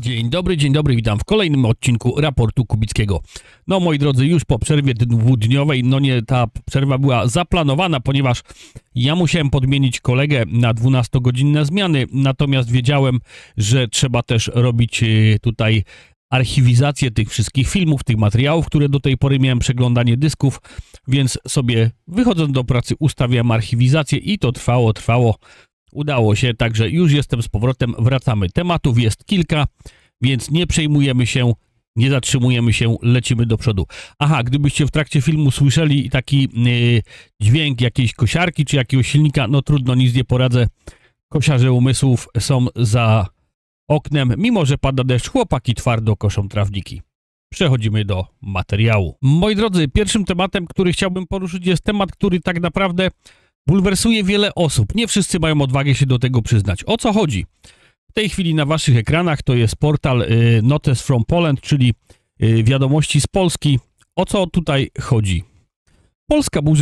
dzień dobry, witam w kolejnym odcinku Raportu Kubickiego. No moi drodzy, już po przerwie dwudniowej, ta przerwa była zaplanowana, ponieważ ja musiałem podmienić kolegę na 12-godzinne zmiany, natomiast wiedziałem, że trzeba też robić tutaj archiwizację tych wszystkich filmów, tych materiałów, które do tej pory miałem, przeglądanie dysków, więc sobie wychodząc do pracy ustawiałem archiwizację i to trwało. Udało się, także już jestem z powrotem, wracamy. Tematów jest kilka, więc nie przejmujemy się, nie zatrzymujemy się, lecimy do przodu. Aha, gdybyście w trakcie filmu słyszeli taki dźwięk jakiejś kosiarki czy jakiegoś silnika, no trudno, nic nie poradzę. Kosiarze umysłów są za oknem, mimo że pada deszcz, chłopaki twardo koszą trawniki. Przechodzimy do materiału. Moi drodzy, pierwszym tematem, który chciałbym poruszyć, jest temat, który tak naprawdę bulwersuje wiele osób. Nie wszyscy mają odwagę się do tego przyznać. O co chodzi? W tej chwili na waszych ekranach to jest portal Notes from Poland, czyli wiadomości z Polski. O co tutaj chodzi? Polska burzy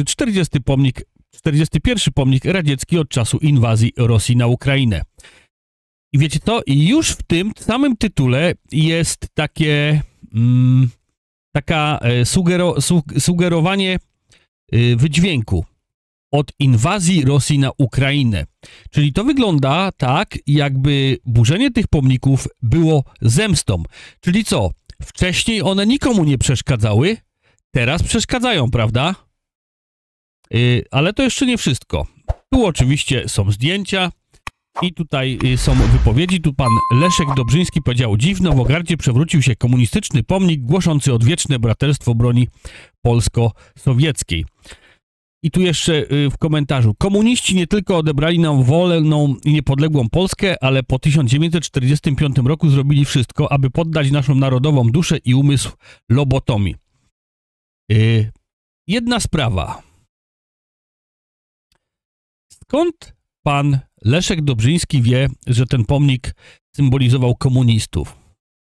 41. pomnik radziecki od czasu inwazji Rosji na Ukrainę. I wiecie to? I już w tym samym tytule jest takie sugerowanie wydźwięku. Od inwazji Rosji na Ukrainę. Czyli to wygląda tak, jakby burzenie tych pomników było zemstą. Czyli co? Wcześniej one nikomu nie przeszkadzały, teraz przeszkadzają, prawda? Ale to jeszcze nie wszystko. Tu oczywiście są zdjęcia i tutaj są wypowiedzi. Tu pan Leszek Dobrzyński powiedział: dziś w Nowogardzie przewrócił się komunistyczny pomnik głoszący odwieczne braterstwo broni polsko-sowieckiej. I tu jeszcze w komentarzu: komuniści nie tylko odebrali nam wolną i niepodległą Polskę, ale po 1945 roku zrobili wszystko, aby poddać naszą narodową duszę i umysł lobotomii. Jedna sprawa. Skąd pan Leszek Dobrzyński wie, że ten pomnik symbolizował komunistów?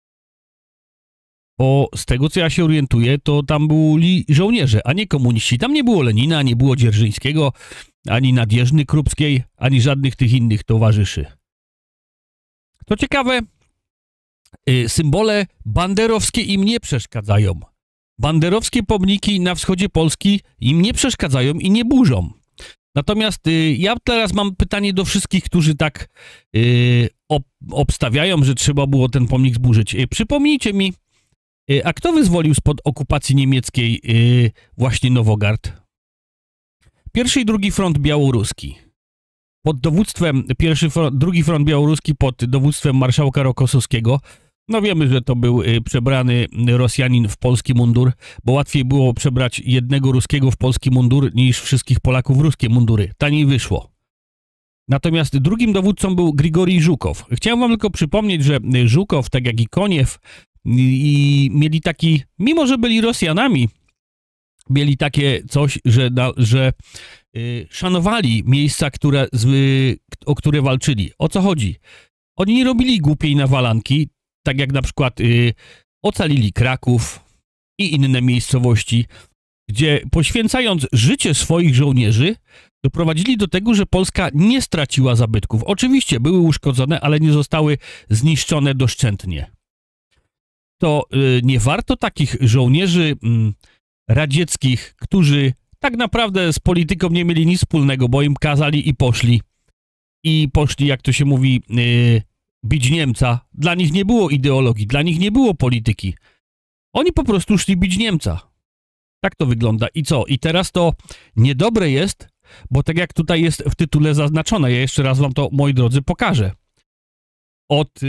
Bo z tego, co ja się orientuję, to tam byli żołnierze, a nie komuniści. Tam nie było Lenina, nie było Dzierżyńskiego, ani Nadjeżny Krupskiej, ani żadnych tych innych towarzyszy. Co ciekawe, symbole banderowskie im nie przeszkadzają. Banderowskie pomniki na wschodzie Polski im nie przeszkadzają i nie burzą. Natomiast ja teraz mam pytanie do wszystkich, którzy tak obstawiają, że trzeba było ten pomnik zburzyć. Przypomnijcie mi, a kto wyzwolił spod okupacji niemieckiej właśnie Nowogard? Pierwszy i drugi front białoruski. Pod dowództwem, drugi front białoruski pod dowództwem marszałka Rokossowskiego. No wiemy, że to był przebrany Rosjanin w polski mundur, bo łatwiej było przebrać jednego Ruskiego w polski mundur niż wszystkich Polaków w ruskie mundury. Taniej wyszło. Natomiast drugim dowódcą był Grigorij Żukow. Chciałem wam tylko przypomnieć, że Żukow, tak jak i Koniew, i mieli taki, mimo że byli Rosjanami, mieli takie coś, że szanowali miejsca, o które walczyli. O co chodzi? Oni nie robili głupiej nawalanki, tak jak na przykład ocalili Kraków i inne miejscowości, gdzie poświęcając życie swoich żołnierzy, doprowadzili do tego, że Polska nie straciła zabytków. Oczywiście były uszkodzone, ale nie zostały zniszczone doszczętnie. To nie warto takich żołnierzy radzieckich, którzy tak naprawdę z polityką nie mieli nic wspólnego, bo im kazali i poszli. I poszli, jak to się mówi, bić Niemca. Dla nich nie było ideologii, dla nich nie było polityki. Oni po prostu szli bić Niemca. Tak to wygląda. I co? I teraz to niedobre jest, bo tak jak tutaj jest w tytule zaznaczone, ja jeszcze raz wam to, moi drodzy, pokażę. Od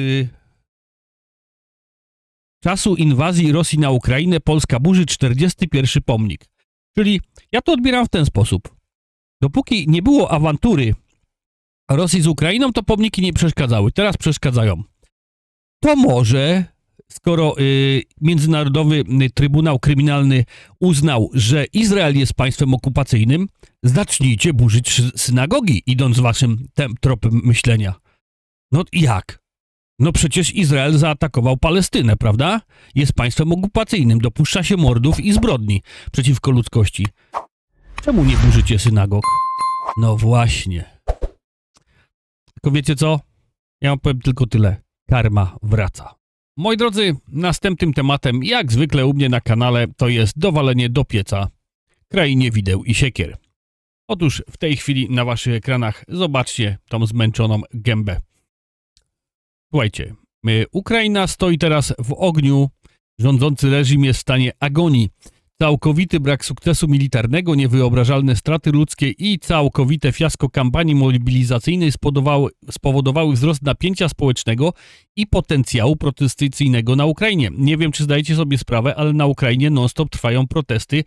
czasu inwazji Rosji na Ukrainę Polska burzy 41. pomnik. Czyli ja to odbieram w ten sposób. Dopóki nie było awantury Rosji z Ukrainą, to pomniki nie przeszkadzały. Teraz przeszkadzają. To może, skoro Międzynarodowy Trybunał Kryminalny uznał, że Izrael jest państwem okupacyjnym, zacznijcie burzyć synagogi, idąc waszym tropem myślenia. No jak? No przecież Izrael zaatakował Palestynę, prawda? Jest państwem okupacyjnym, dopuszcza się mordów i zbrodni przeciwko ludzkości. Czemu nie burzycie synagog? No właśnie. Tylko wiecie co? Ja wam powiem tylko tyle. Karma wraca. Moi drodzy, następnym tematem, jak zwykle u mnie na kanale, to jest dowalenie do pieca krainie wideł i siekier. Otóż w tej chwili na waszych ekranach zobaczcie tą zmęczoną gębę. Słuchajcie, Ukraina stoi teraz w ogniu, rządzący reżim jest w stanie agonii. Całkowity brak sukcesu militarnego, niewyobrażalne straty ludzkie i całkowite fiasko kampanii mobilizacyjnej spowodowały wzrost napięcia społecznego i potencjału protestycyjnego na Ukrainie. Nie wiem, czy zdajecie sobie sprawę, ale na Ukrainie non-stop trwają protesty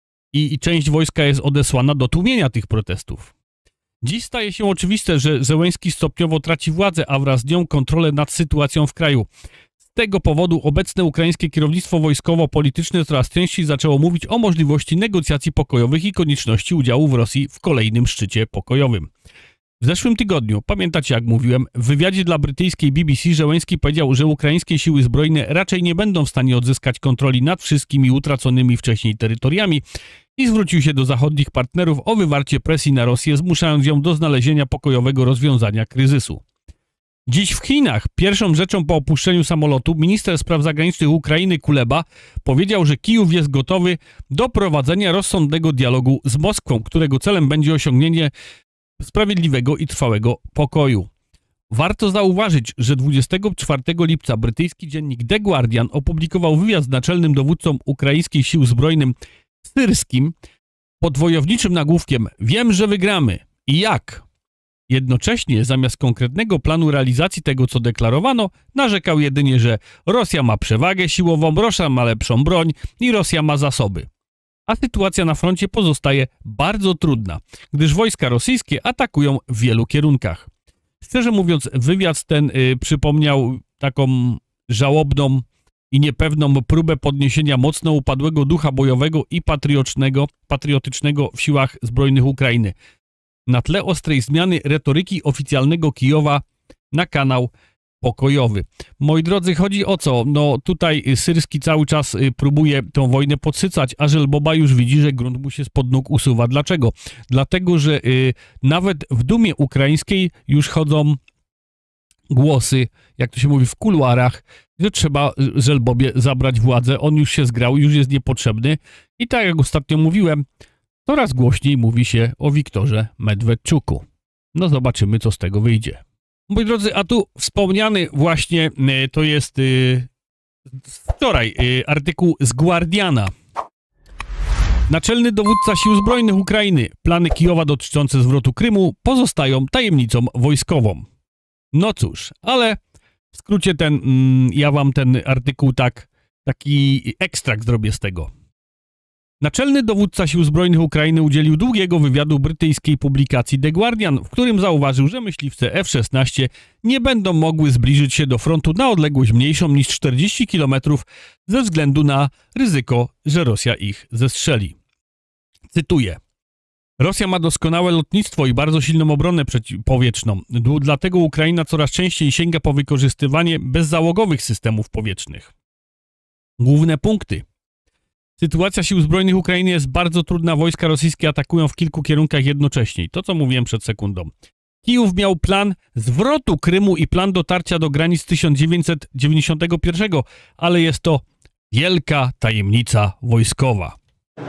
i część wojska jest odesłana do tłumienia tych protestów. Dziś staje się oczywiste, że Zełenski stopniowo traci władzę, a wraz z nią kontrolę nad sytuacją w kraju. Z tego powodu obecne ukraińskie kierownictwo wojskowo-polityczne coraz częściej zaczęło mówić o możliwości negocjacji pokojowych i konieczności udziału w Rosji w kolejnym szczycie pokojowym. W zeszłym tygodniu, pamiętacie jak mówiłem, w wywiadzie dla brytyjskiej BBC Zełenski powiedział, że ukraińskie siły zbrojne raczej nie będą w stanie odzyskać kontroli nad wszystkimi utraconymi wcześniej terytoriami i zwrócił się do zachodnich partnerów o wywarcie presji na Rosję, zmuszając ją do znalezienia pokojowego rozwiązania kryzysu. Dziś w Chinach pierwszą rzeczą po opuszczeniu samolotu minister spraw zagranicznych Ukrainy Kuleba powiedział, że Kijów jest gotowy do prowadzenia rozsądnego dialogu z Moskwą, którego celem będzie osiągnięcie sprawiedliwego i trwałego pokoju. Warto zauważyć, że 24 lipca brytyjski dziennik The Guardian opublikował wywiad z naczelnym dowódcą ukraińskich sił zbrojnych Syrskim pod wojowniczym nagłówkiem „Wiem, że wygramy. I jak?” Jednocześnie, zamiast konkretnego planu realizacji tego, co deklarowano, narzekał jedynie, że Rosja ma przewagę siłową, Rosja ma lepszą broń i Rosja ma zasoby. A sytuacja na froncie pozostaje bardzo trudna, gdyż wojska rosyjskie atakują w wielu kierunkach. Szczerze mówiąc, wywiad ten przypomniał taką żałobną i niepewną próbę podniesienia mocno upadłego ducha bojowego i patriotycznego w siłach zbrojnych Ukrainy. Na tle ostrej zmiany retoryki oficjalnego Kijowa na kanał pokojowy. Moi drodzy, chodzi o co? No tutaj Syrski cały czas próbuje tą wojnę podsycać, a Żelboba już widzi, że grunt mu się spod nóg usuwa. Dlaczego? Dlatego, że nawet w Dumie Ukraińskiej już chodzą głosy, jak to się mówi w kuluarach, że trzeba Żelbobie zabrać władzę. On już się zgrał, już jest niepotrzebny. I tak jak ostatnio mówiłem, coraz głośniej mówi się o Wiktorze Medwedczuku. No zobaczymy, co z tego wyjdzie. Moi drodzy, a tu wspomniany właśnie, to jest wczoraj artykuł z Guardiana. Naczelny dowódca sił zbrojnych Ukrainy. Plany Kijowa dotyczące zwrotu Krymu pozostają tajemnicą wojskową. No cóż, ale w skrócie ja wam ten artykuł taki ekstrakt zrobię z tego. Naczelny dowódca sił zbrojnych Ukrainy udzielił długiego wywiadu brytyjskiej publikacji The Guardian, w którym zauważył, że myśliwce F-16 nie będą mogły zbliżyć się do frontu na odległość mniejszą niż 40 km ze względu na ryzyko, że Rosja ich zestrzeli. Cytuję. Rosja ma doskonałe lotnictwo i bardzo silną obronę przeciwpowietrzną, dlatego Ukraina coraz częściej sięga po wykorzystywanie bezzałogowych systemów powietrznych. Główne punkty. Sytuacja sił zbrojnych Ukrainy jest bardzo trudna. Wojska rosyjskie atakują w kilku kierunkach jednocześnie. To, co mówiłem przed sekundą. Kijów miał plan zwrotu Krymu i plan dotarcia do granic 1991, ale jest to wielka tajemnica wojskowa.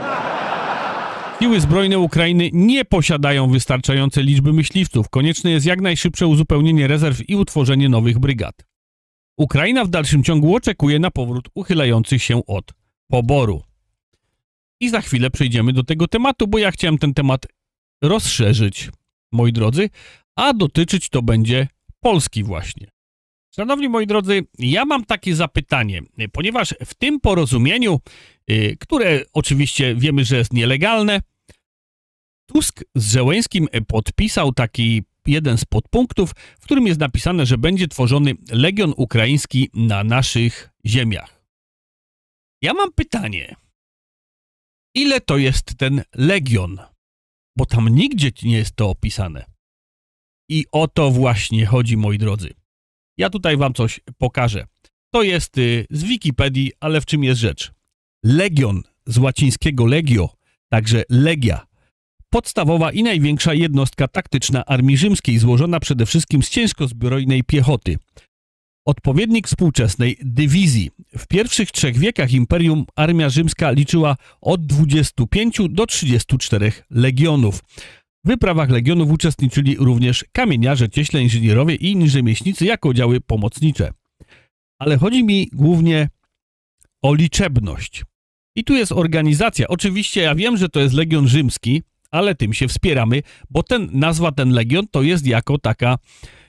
Siły zbrojne Ukrainy nie posiadają wystarczającej liczby myśliwców. Konieczne jest jak najszybsze uzupełnienie rezerw i utworzenie nowych brygad. Ukraina w dalszym ciągu oczekuje na powrót uchylających się od poboru. I za chwilę przejdziemy do tego tematu, bo ja chciałem ten temat rozszerzyć, moi drodzy, a dotyczyć to będzie Polski właśnie. Szanowni moi drodzy, ja mam takie zapytanie, ponieważ w tym porozumieniu, które oczywiście wiemy, że jest nielegalne, Tusk z Zełenskim podpisał taki jeden z podpunktów, w którym jest napisane, że będzie tworzony Legion Ukraiński na naszych ziemiach. Ja mam pytanie. Ile to jest ten Legion? Bo tam nigdzie nie jest to opisane. I o to właśnie chodzi, moi drodzy. Ja tutaj wam coś pokażę. To jest z Wikipedii, ale w czym jest rzecz? Legion z łacińskiego legio, także legia. Podstawowa i największa jednostka taktyczna armii rzymskiej, złożona przede wszystkim z ciężko zbrojnej piechoty. odpowiednik współczesnej dywizji. W pierwszych 3 wiekach Imperium armia rzymska liczyła od 25 do 34 legionów. W wyprawach legionów uczestniczyli również kamieniarze, cieśle, inżynierowie i inni rzemieślnicy jako oddziały pomocnicze. Ale chodzi mi głównie o liczebność. I tu jest organizacja. Oczywiście ja wiem, że to jest Legion Rzymski, ale tym się wspieramy, bo nazwa ten legion to jest jako taka,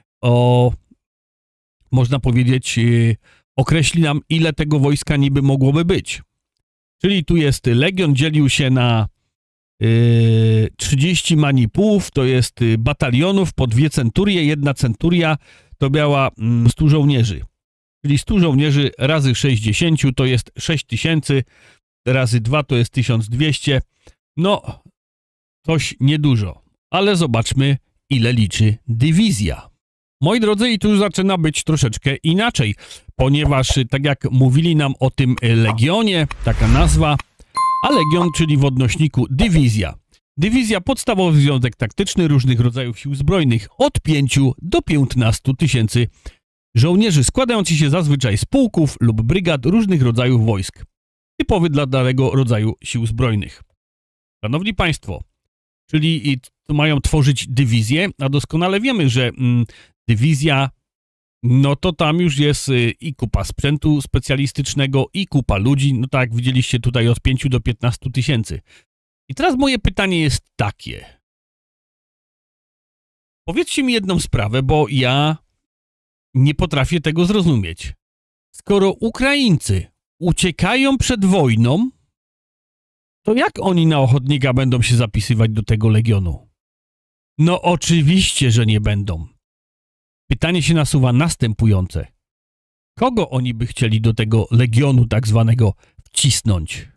można powiedzieć, określi nam, ile tego wojska niby mogłoby być. Czyli tu jest legion, dzielił się na 30 manipłów, to jest batalionów po 2 centurie. 1 centuria to miała 100 żołnierzy. Czyli 100 żołnierzy razy 60 to jest 6000, razy 2 to jest 1200. No, coś niedużo. Ale zobaczmy, ile liczy dywizja. Moi drodzy, i tu już zaczyna być troszeczkę inaczej, ponieważ tak jak mówili nam o tym legionie, taka nazwa, a legion, czyli w odnośniku dywizja. Dywizja, podstawowy związek taktyczny różnych rodzajów sił zbrojnych, od 5 do 15 tysięcy żołnierzy, składający się zazwyczaj z pułków lub brygad różnych rodzajów wojsk, typowy dla danego rodzaju sił zbrojnych. Szanowni Państwo, czyli mają tworzyć dywizję, a doskonale wiemy, że dywizja, no to tam już jest i kupa sprzętu specjalistycznego, i kupa ludzi, no tak jak widzieliście tutaj od 5 do 15 tysięcy. I teraz moje pytanie jest takie. Powiedzcie mi jedną sprawę, bo ja nie potrafię tego zrozumieć. Skoro Ukraińcy uciekają przed wojną, to jak oni na ochotnika będą się zapisywać do tego legionu? No oczywiście, że nie będą. Pytanie się nasuwa następujące. Kogo oni by chcieli do tego legionu tak zwanego wcisnąć?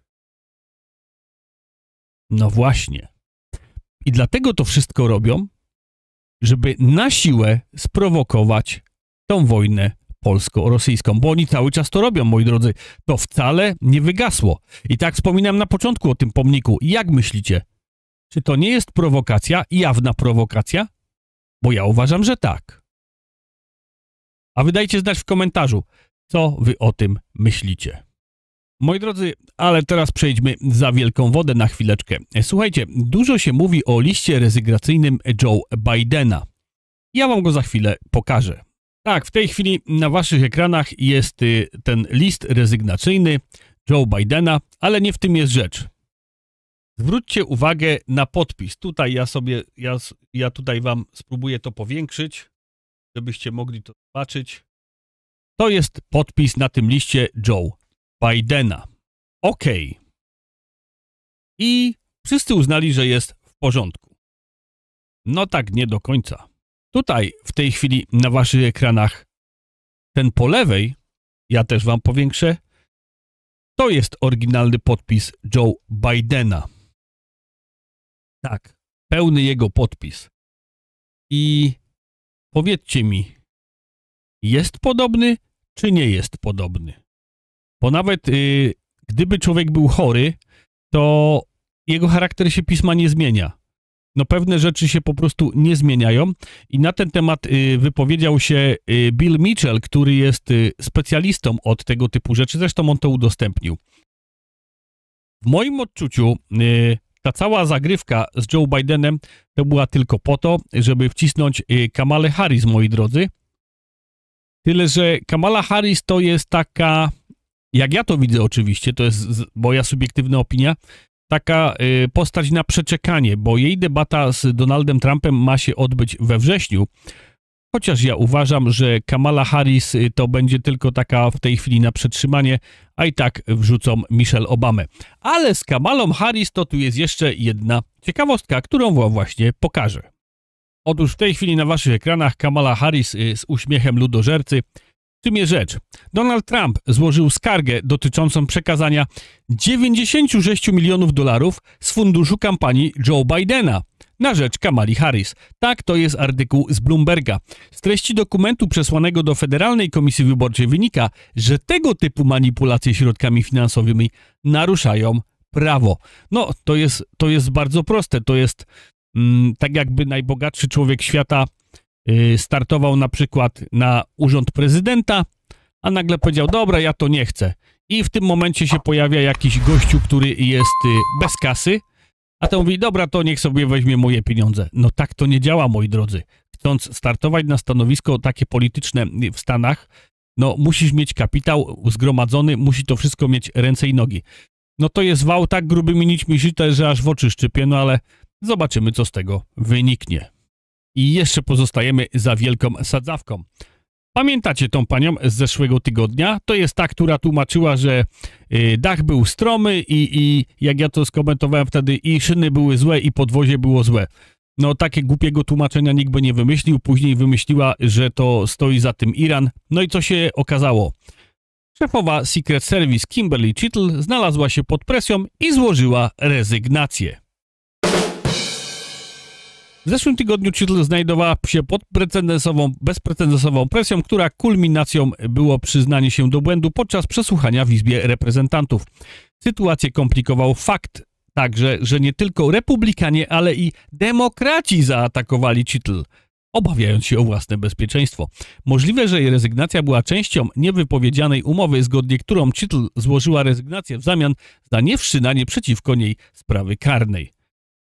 No właśnie. I dlatego to wszystko robią, żeby na siłę sprowokować tą wojnę polsko-rosyjską, bo oni cały czas to robią, moi drodzy. To wcale nie wygasło. I tak wspominałem na początku o tym pomniku. Jak myślicie? Czy to nie jest prowokacja, jawna prowokacja? Bo ja uważam, że tak. A wy dajcie znać w komentarzu, co wy o tym myślicie. Moi drodzy, ale teraz przejdźmy za wielką wodę na chwileczkę. Słuchajcie, dużo się mówi o liście rezygnacyjnym Joe Bidena. Ja wam go za chwilę pokażę. Tak, w tej chwili na waszych ekranach jest ten list rezygnacyjny Joe Bidena, ale nie w tym jest rzecz. Zwróćcie uwagę na podpis. Tutaj ja tutaj wam spróbuję to powiększyć, żebyście mogli to zobaczyć. To jest podpis na tym liście Joe Bidena. OK. I wszyscy uznali, że jest w porządku. No tak, nie do końca. Tutaj w tej chwili na waszych ekranach ten po lewej, ja też wam powiększę, to jest oryginalny podpis Joe Bidena. Tak, pełny jego podpis. I powiedzcie mi, jest podobny, czy nie jest podobny? Bo nawet gdyby człowiek był chory, to jego charakter się pisma nie zmienia. No pewne rzeczy się po prostu nie zmieniają i na ten temat wypowiedział się Bill Mitchell, który jest specjalistą od tego typu rzeczy, zresztą on to udostępnił. W moim odczuciu ta cała zagrywka z Joe Bidenem to była tylko po to, żeby wcisnąć Kamalę Harris, moi drodzy. Tyle, że Kamala Harris to jest taka, jak ja to widzę oczywiście, to jest moja subiektywna opinia, taka postać na przeczekanie, bo jej debata z Donaldem Trumpem ma się odbyć we wrześniu, chociaż ja uważam, że Kamala Harris to będzie tylko taka w tej chwili na przetrzymanie, a i tak wrzucą Michelle Obamę. Ale z Kamalą Harris to tu jest jeszcze jedna ciekawostka, którą wam właśnie pokażę. Otóż w tej chwili na waszych ekranach Kamala Harris z uśmiechem ludożercy. W czym jest rzecz? Donald Trump złożył skargę dotyczącą przekazania 96 milionów dolarów z funduszu kampanii Joe Bidena na rzecz Kamali Harris. Tak, to jest artykuł z Bloomberga. Z treści dokumentu przesłanego do Federalnej Komisji Wyborczej wynika, że tego typu manipulacje środkami finansowymi naruszają prawo. No, to jest bardzo proste. To jest tak jakby najbogatszy człowiek świata startował na przykład na urząd prezydenta, a nagle powiedział, dobra, ja to nie chcę. I w tym momencie się pojawia jakiś gościu, który jest bez kasy, a ten mówi, dobra, to niech sobie weźmie moje pieniądze. No tak to nie działa, moi drodzy. Chcąc startować na stanowisko takie polityczne w Stanach, no musisz mieć kapitał zgromadzony, musi to wszystko mieć ręce i nogi. No to jest wał tak grubymi nićmi szyte, że aż w oczy szczypie, no ale zobaczymy, co z tego wyniknie. I jeszcze pozostajemy za wielką sadzawką. Pamiętacie tą panią z zeszłego tygodnia? To jest ta, która tłumaczyła, że dach był stromy i jak ja to skomentowałem wtedy, i szyny były złe i podwozie było złe. No takie głupiego tłumaczenia nikt by nie wymyślił. Później wymyśliła, że to stoi za tym Iran. No i co się okazało? Szefowa Secret Service Kimberly Chittle znalazła się pod presją i złożyła rezygnację. W zeszłym tygodniu Chittle znajdowała się pod bezprecedensową presją, która kulminacją było przyznanie się do błędu podczas przesłuchania w Izbie Reprezentantów. Sytuację komplikował fakt także, że nie tylko republikanie, ale i demokraci zaatakowali Chittle, obawiając się o własne bezpieczeństwo. Możliwe, że jej rezygnacja była częścią niewypowiedzianej umowy, zgodnie którą Chittle złożyła rezygnację w zamian za niewszczynanie przeciwko niej sprawy karnej.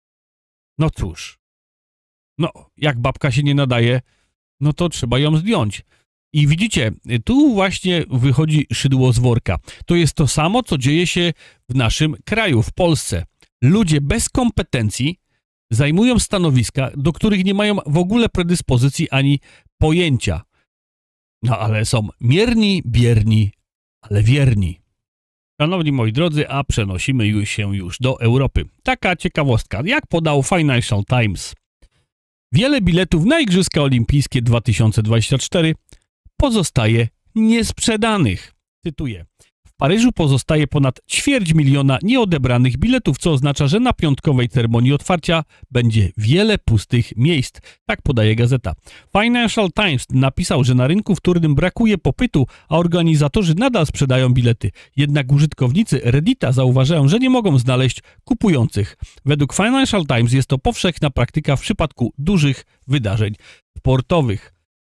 No cóż. No, jak babka się nie nadaje, no to trzeba ją zdjąć. I widzicie, tu właśnie wychodzi szydło z worka. To jest to samo, co dzieje się w naszym kraju, w Polsce. Ludzie bez kompetencji zajmują stanowiska, do których nie mają w ogóle predyspozycji ani pojęcia. No ale są mierni, bierni, ale wierni. Szanowni moi drodzy, a przenosimy się już do Europy. Taka ciekawostka, jak podał Financial Times. Wiele biletów na Igrzyska Olimpijskie 2024 pozostaje niesprzedanych. Cytuję. W Paryżu pozostaje ponad 250 000 nieodebranych biletów, co oznacza, że na piątkowej ceremonii otwarcia będzie wiele pustych miejsc. Tak podaje gazeta. Financial Times napisał, że na rynku wtórnym brakuje popytu, a organizatorzy nadal sprzedają bilety. Jednak użytkownicy Reddita zauważają, że nie mogą znaleźć kupujących. Według Financial Times jest to powszechna praktyka w przypadku dużych wydarzeń sportowych.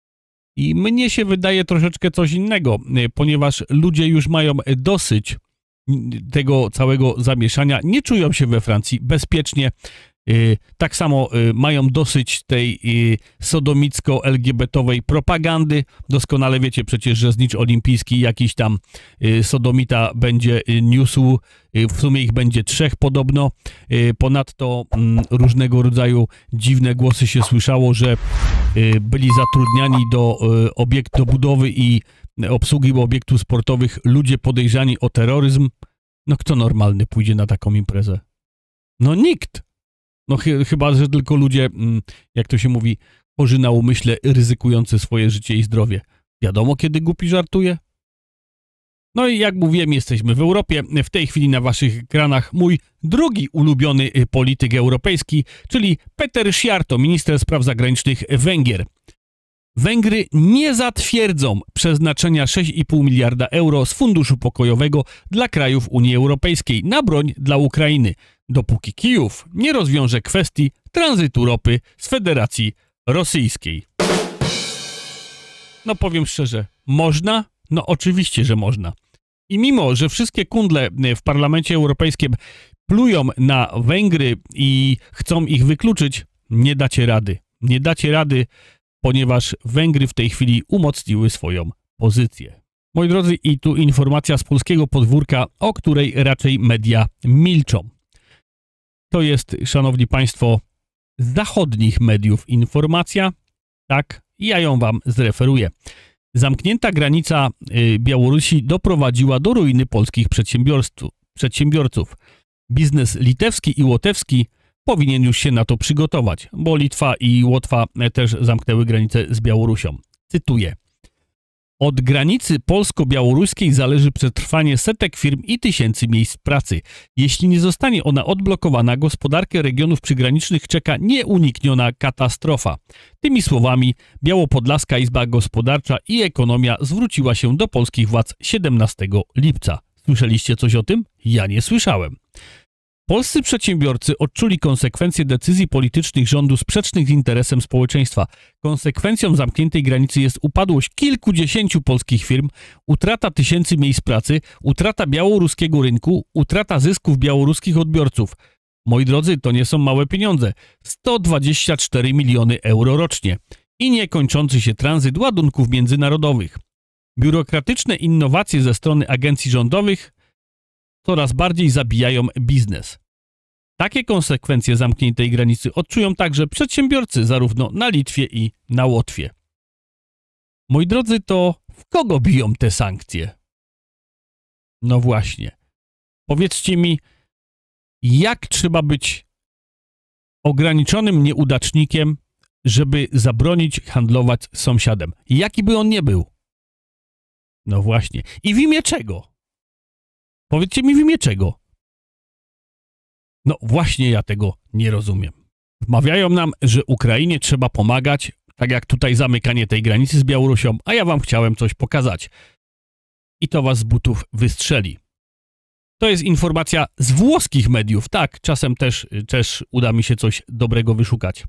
I mnie się wydaje troszeczkę coś innego, ponieważ ludzie już mają dosyć tego całego zamieszania, nie czują się we Francji bezpiecznie, tak samo mają dosyć tej sodomicko-LGBT-owej propagandy. Doskonale wiecie przecież, że znicz olimpijski jakiś tam sodomita będzie niósł, w sumie ich będzie 3 podobno. Ponadto różnego rodzaju dziwne głosy się słyszało, że byli zatrudniani do budowy i obsługi obiektów sportowych ludzie podejrzani o terroryzm. No kto normalny pójdzie na taką imprezę? No nikt. No chyba, że tylko ludzie, jak to się mówi, chorzy na umyśle, ryzykujący swoje życie i zdrowie. Wiadomo, kiedy głupi żartuje? No i jak mówiłem, jesteśmy w Europie. W tej chwili na waszych ekranach mój drugi ulubiony polityk europejski, czyli Peter Szijjártó, minister spraw zagranicznych Węgier. Węgry nie zatwierdzą przeznaczenia 6,5 miliarda euro z funduszu pokojowego dla krajów Unii Europejskiej na broń dla Ukrainy, dopóki Kijów nie rozwiąże kwestii tranzytu ropy z Federacji Rosyjskiej. No powiem szczerze, można? No oczywiście, że można. I mimo, że wszystkie kundle w Parlamencie Europejskim plują na Węgry i chcą ich wykluczyć, nie dacie rady. Nie dacie rady, ponieważ Węgry w tej chwili umocniły swoją pozycję. Moi drodzy, i tu informacja z polskiego podwórka, o której raczej media milczą. To jest, szanowni państwo, z zachodnich mediów informacja, tak, ja ją wam zreferuję. Zamknięta granica Białorusi doprowadziła do ruiny polskich przedsiębiorców. Biznes litewski i łotewski powinien już się na to przygotować, bo Litwa i Łotwa też zamknęły granicę z Białorusią. Cytuję. Od granicy polsko-białoruskiej zależy przetrwanie setek firm i tysięcy miejsc pracy. Jeśli nie zostanie ona odblokowana, gospodarkę regionów przygranicznych czeka nieunikniona katastrofa. Tymi słowami Białopodlaska Izba Gospodarcza i Ekonomia zwróciła się do polskich władz 17 lipca. Słyszeliście coś o tym? Ja nie słyszałem. Polscy przedsiębiorcy odczuli konsekwencje decyzji politycznych rządu sprzecznych z interesem społeczeństwa. Konsekwencją zamkniętej granicy jest upadłość kilkudziesięciu polskich firm, utrata tysięcy miejsc pracy, utrata białoruskiego rynku, utrata zysków białoruskich odbiorców. Moi drodzy, to nie są małe pieniądze. 124 miliony euro rocznie i niekończący się tranzyt ładunków międzynarodowych. Biurokratyczne innowacje ze strony agencji rządowych coraz bardziej zabijają biznes. Takie konsekwencje zamkniętej granicy odczują także przedsiębiorcy zarówno na Litwie i na Łotwie. Moi drodzy, to w kogo biją te sankcje? No właśnie. Powiedzcie mi, jak trzeba być ograniczonym nieudacznikiem, żeby zabronić handlować z sąsiadem? Jaki by on nie był? No właśnie. I w imię czego? Powiedzcie mi, w imię czego? No właśnie, ja tego nie rozumiem. Wmawiają nam, że Ukrainie trzeba pomagać, tak jak tutaj zamykanie tej granicy z Białorusią, a ja wam chciałem coś pokazać. I to was z butów wystrzeli. To jest informacja z włoskich mediów. Tak, czasem też uda mi się coś dobrego wyszukać.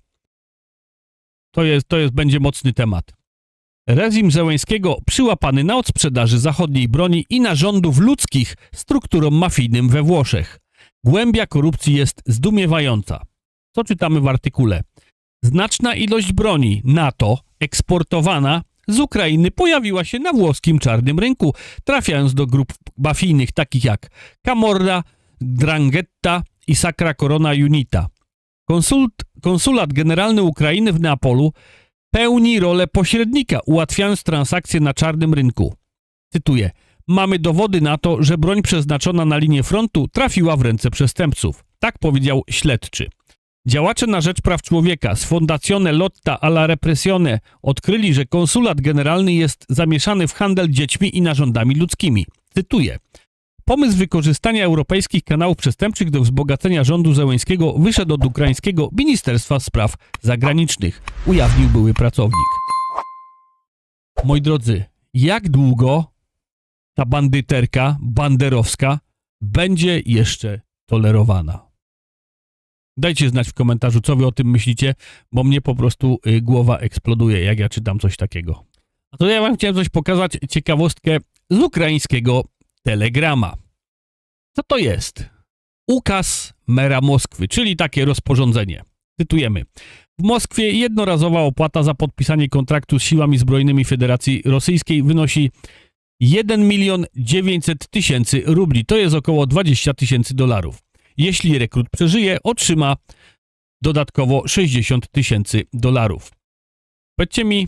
Będzie mocny temat. Reżim Zełenskiego przyłapany na odsprzedaży zachodniej broni i narządów ludzkich strukturom mafijnym we Włoszech. Głębia korupcji jest zdumiewająca. Co czytamy w artykule? Znaczna ilość broni NATO eksportowana z Ukrainy pojawiła się na włoskim czarnym rynku, trafiając do grup mafijnych takich jak Camorra, 'Ndrangheta i Sacra Corona Unita. Konsulat Generalny Ukrainy w Neapolu pełni rolę pośrednika, ułatwiając transakcje na czarnym rynku. Cytuję: mamy dowody na to, że broń przeznaczona na linię frontu trafiła w ręce przestępców. Tak powiedział śledczy. Działacze na rzecz praw człowieka z Fondazione Lotta alla Repressione odkryli, że konsulat generalny jest zamieszany w handel dziećmi i narządami ludzkimi. Cytuję: pomysł wykorzystania europejskich kanałów przestępczych do wzbogacenia rządu Zełenskiego wyszedł od ukraińskiego Ministerstwa Spraw Zagranicznych, ujawnił były pracownik. Moi drodzy, jak długo ta bandyterka banderowska będzie jeszcze tolerowana? Dajcie znać w komentarzu, co wy o tym myślicie, bo mnie po prostu głowa eksploduje, jak ja czytam coś takiego. A to ja wam chciałem coś pokazać, ciekawostkę z ukraińskiego telegrama. Co to jest? Ukaz mera Moskwy, czyli takie rozporządzenie. Cytujemy. W Moskwie jednorazowa opłata za podpisanie kontraktu z siłami zbrojnymi Federacji Rosyjskiej wynosi 1 900 000 rubli. To jest około 20 000 dolarów. Jeśli rekrut przeżyje, otrzyma dodatkowo 60 000 dolarów. Powiedzcie mi,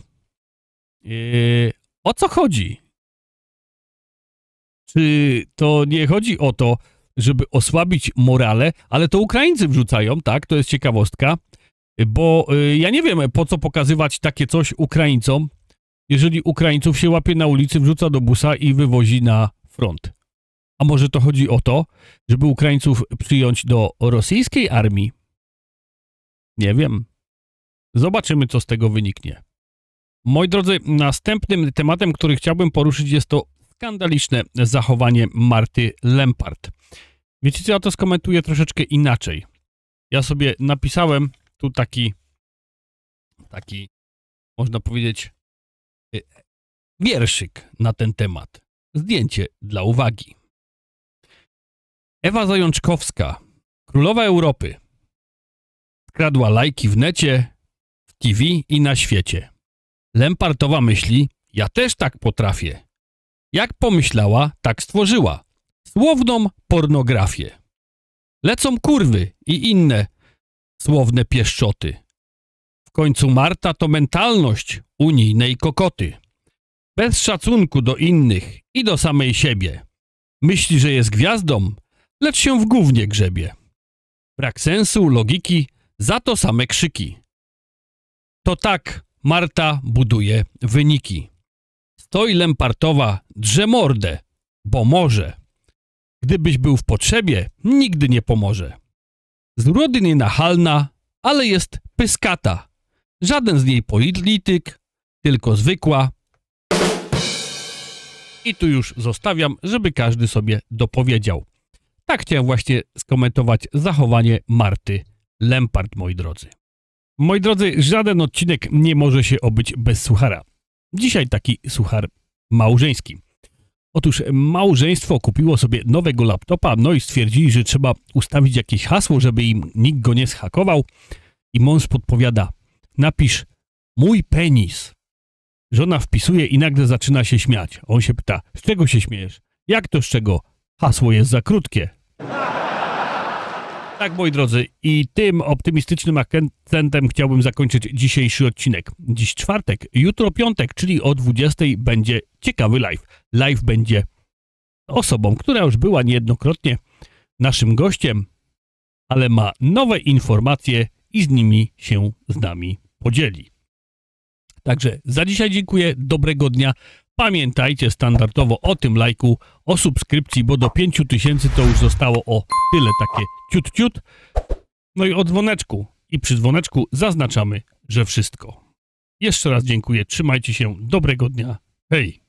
o co chodzi? Czy to nie chodzi o to, żeby osłabić morale, ale to Ukraińcy wrzucają, tak? To jest ciekawostka, bo ja nie wiem, po co pokazywać takie coś Ukraińcom, jeżeli Ukraińców się łapie na ulicy, wrzuca do busa i wywozi na front. A może to chodzi o to, żeby Ukraińców przyjąć do rosyjskiej armii? Nie wiem. Zobaczymy, co z tego wyniknie. Moi drodzy, następnym tematem, który chciałbym poruszyć, jest to skandaliczne zachowanie Marty Lempart. Wiecie co, ja to skomentuję troszeczkę inaczej. Ja sobie napisałem tu taki, można powiedzieć, wierszyk na ten temat. Zdjęcie dla uwagi. Ewa Zajączkowska, królowa Europy, skradła lajki w necie, w TV i na świecie. Lempartowa myśli, ja też tak potrafię. Jak pomyślała, tak stworzyła. Słowną pornografię. Lecą kurwy i inne słowne pieszczoty. W końcu Marta to mentalność unijnej kokoty. Bez szacunku do innych i do samej siebie. Myśli, że jest gwiazdą, lecz się w gównie grzebie. Brak sensu, logiki, za to same krzyki. To tak Marta buduje wyniki. Stoi Lempartowa, drze mordę, bo może. Gdybyś był w potrzebie, nigdy nie pomoże. Z urody nienachalna, ale jest pyskata. Żaden z niej polityk, tylko zwykła. I tu już zostawiam, żeby każdy sobie dopowiedział. Tak chciałem właśnie skomentować zachowanie Marty Lempart, moi drodzy. Moi drodzy, żaden odcinek nie może się obyć bez suchara. Dzisiaj taki suchar małżeński. Otóż małżeństwo kupiło sobie nowego laptopa, no i stwierdzili, że trzeba ustawić jakieś hasło, żeby im nikt go nie zhakował. I mąż podpowiada, napisz mój penis. Żona wpisuje i nagle zaczyna się śmiać. On się pyta, z czego się śmiejesz? Jak to z czego? Hasło jest za krótkie. Tak, moi drodzy, i tym optymistycznym akcentem chciałbym zakończyć dzisiejszy odcinek. Dziś czwartek, jutro piątek, czyli o 20 będzie ciekawy live. Live będzie osobą, która już była niejednokrotnie naszym gościem, ale ma nowe informacje i z nimi się z nami podzieli. Także za dzisiaj dziękuję, dobrego dnia. Pamiętajcie standardowo o tym lajku, o subskrypcji, bo do 5000 to już zostało o tyle takie ciut. No i o dzwoneczku. I przy dzwoneczku zaznaczamy, że wszystko. Jeszcze raz dziękuję, trzymajcie się, dobrego dnia. Hej!